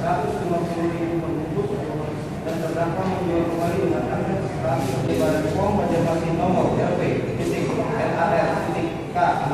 150.000 perbungkus dan terdakwa menjual kembali dengan harga 100 di Badan POM Banjarmasin nomor LP.LAR.K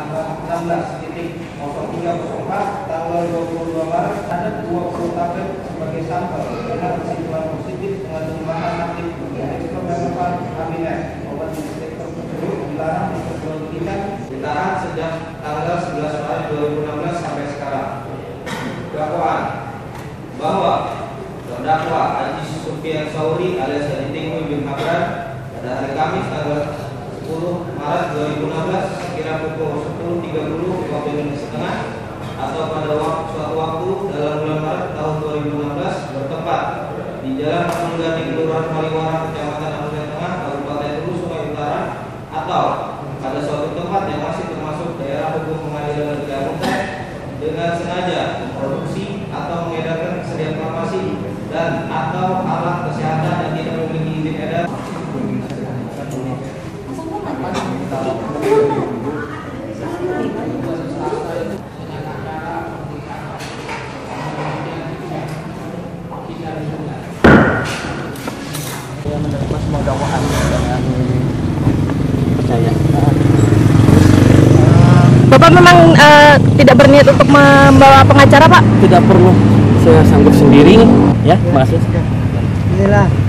16.0304 tanggal 22 Maret ada 20 tablet sebagai sampel dengan kesimpulan positif mengandung bahan aktif dextromethorphan aminet. Obat insektor tersebut dilarang diperjualbelikan, ditahan sejak tanggal 11 Maret 2016 sampai sekarang. Dakwaan bahwa terdakwa Haji Sufyan Sauri alias Haji Tingui bin Habran pada hari Kamis tanggal 10 Maret 2016 sekira pukul 10.30 waktu Indonesia Tengah atau pada suatu waktu dalam bulan Maret tahun 2016 bertempat di Jalan Penggani Kelurahan Paliwara, Kecamatan Indonesia Tengah, Kabupaten Hulu, Sungai Utara, atau pada suatu tempat yang masih termasuk daerah hukum pengadilan negeri Amuntai dengan sengaja memproduksi atau mengedarkan kesediaan farmasi dan atau alat kesehatan yang tidak memiliki izin edar. Saya menerima semua dakwaan dengan percaya. Bapak memang tidak berniat untuk membawa pengacara, Pak? Tidak perlu, saya sanggup sendiri. Ya, makasih. Inilah